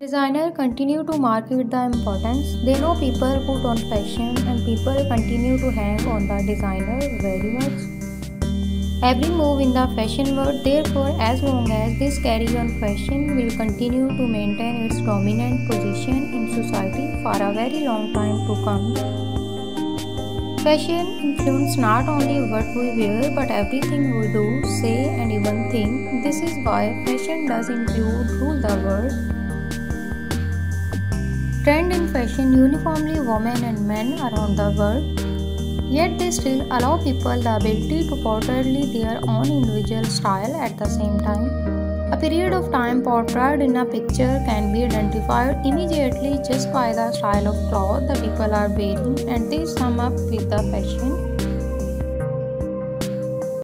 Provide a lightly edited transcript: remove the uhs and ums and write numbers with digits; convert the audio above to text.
Designers continue to market the importance. They know people put on fashion and people continue to hang on the designer very much. Every move in the fashion world, therefore, as long as this carry on fashion will continue to maintain its dominant position in society for a very long time to come. Fashion influences not only what we wear but everything we do, say and even think. This is why fashion does include rule the world. Trend in fashion uniformly women and men around the world. Yet they still allow people the ability to portray their own individual style at the same time. A period of time portrayed in a picture can be identified immediately just by the style of clothes the people are wearing, and they sum up with the fashion.